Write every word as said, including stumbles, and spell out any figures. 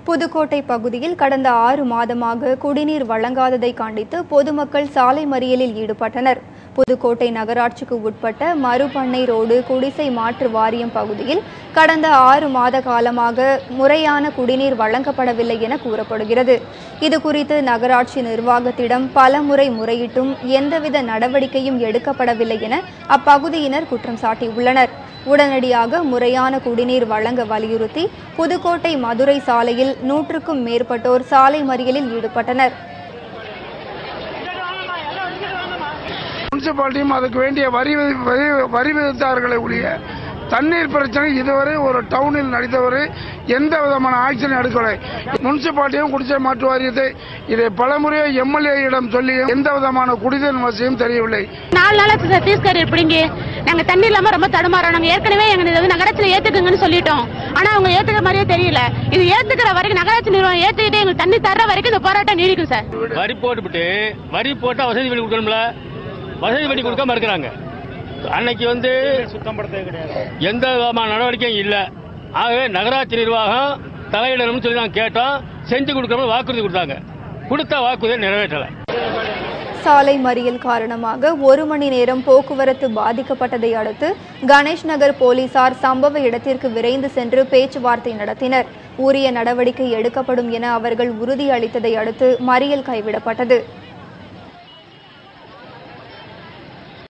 புதுக்கோட்டை பகுதியில் கடந்த ஆறு மாதமாக குடிநீர் வழங்காததை கண்டித்து பொதுமக்கள் சாலை மறியலில் ஈடுபட்டனர். புதுக்கோட்டை நகராட்சிக்கு உட்பட்ட மறுபண்ணை ரோடு குடிசை மாற்று வாரியம் பகுதியில் கடந்த ஆறு மாத காலமாக முறையான குடிநீர் வழங்கப்படவில்லை என கூறப்படுகிறது. இதுகுறித்து நகராட்சி நிர்வாகத்திடம் பலமுறை முறையிட்டும் எந்தவித நடவடிக்கையும் எடுக்கப்படவில்லை என அப்பகுதியினர் குற்றம் சாட்டியுள்ளனர். உடனடியாக முறையான குடிநீர் வழங்க வலியுறுத்தி புதுக்கோட்டை மதுரை சாலையில் நூற்றுக்கும் மேற்பட்டோர் சாலை மறியலில் ஈடுபட்டனர். முனிசிபாலிட்டியும் அதுக்கு வேண்டிய வரி வரி விதித்தார்களே ஒழிய தண்ணீர் பிரச்சனை இதுவரை ஒரு டவுனில் நடந்தவரை எந்த விதமான ஆக்ஷன் எடுக்கலை. முனிசிபாலிட்டியும் குடிசை மாற்று வாரியத்தை இதை பலமுறை எம்எல்ஏயிடம் சொல்லி எந்த விதமான குடிநீர் வசதியும் தெரியவில்லை. நாலு நாளா சத்தீஸ்கர் எப்படிங்க நாங்க தண்ணி இல்லாம ரொம்ப தடுமாறோம். நாங்க ஏற்கனவே எங்க நகராட்சியில ஏத்துக்குங்கன்னு சொல்லிட்டோம். ஆனா அவங்க ஏத்துக்கிற மாதிரியே தெரியல. இது ஏத்துக்கிற வரைக்கும் நகராட்சி நிறுவனம் ஏத்துக்கிட்டு எங்களுக்கு தண்ணி தர்ற வரைக்கும் இந்த போராட்டம் நீடிக்கும் சார். வரி போட்டுவிட்டு வரி போட்டா வசதி பண்ணி கொடுக்கணும்ல, வசதி பண்ணி கொடுக்காம இருக்கிறாங்க. அன்னைக்கு வந்து சுத்தப்படுத்த கிடையாது, எந்த விதமான நடவடிக்கையும் இல்லை. ஆகவே நகராட்சி நிர்வாகம் தலையிடணும்னு சொல்லி நாங்கள் கேட்டோம். செஞ்சு கொடுக்கணும் வாக்குறுதி கொடுத்தாங்க. கொடுத்த வாக்குறுதியை நிறைவேற்றலை. சாலை மறியல் காரணமாக ஒரு மணி நேரம் போக்குவரத்து பாதிக்கப்பட்டதை அடுத்து கணேஷ் நகர் போலீசார் சம்பவ இடத்திற்கு விரைந்து சென்று பேச்சுவார்த்தை நடத்தினர். உரிய நடவடிக்கை எடுக்கப்படும் என அவர்கள் உறுதியளித்ததை அடுத்து மறியல் கைவிடப்பட்டது.